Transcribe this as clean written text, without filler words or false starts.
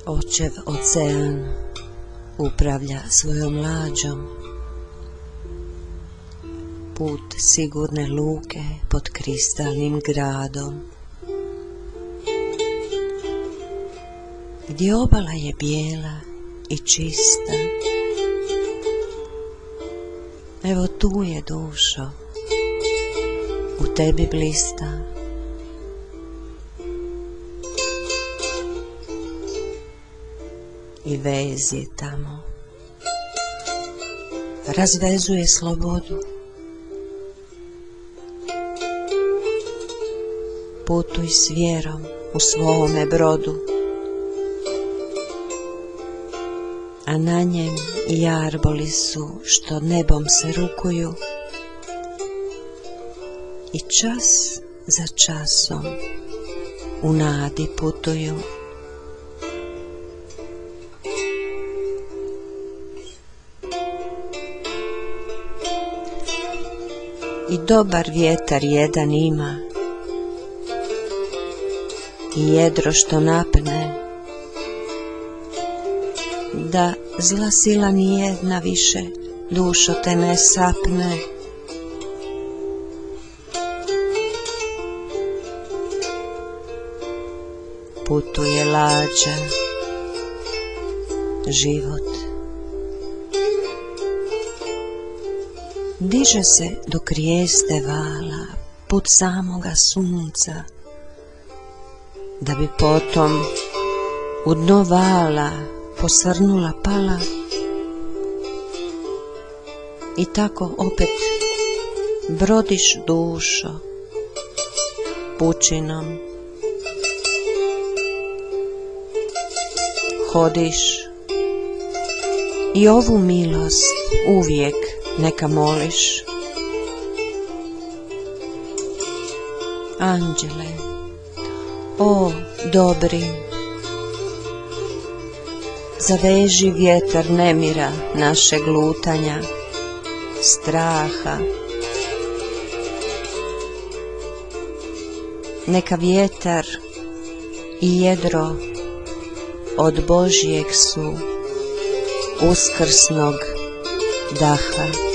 Očev ocean upravlja svojom lađom. Put sigurne luke pod kristalnim gradom, gdje obala je bijela i čista. Evo tu je, dušo, u tebi blista. I vez je tamo, razvezuje slobodu. Putuj s vjerom u svome brodu, a na njem i jarboli su što nebom se rukuju i čas za časom u nadi putuju. I dobar vjetar jedan ima, i jedro što napne, da zla sila nijedna više, dušo, te ne sapne. Putuje lađa, život. Diže se do krijeste vala, put samoga sunca, da bi potom u dno vala posrnula pala i tako opet brodiš, dušo, pučinom. Hodiš i ovu milost uvijek neka moliš. Anđele, o dobri, zaveži vjetar nemira našeg lutanja, straha. Neka vjetar i jedro od Božjeg su uskrsnog daha.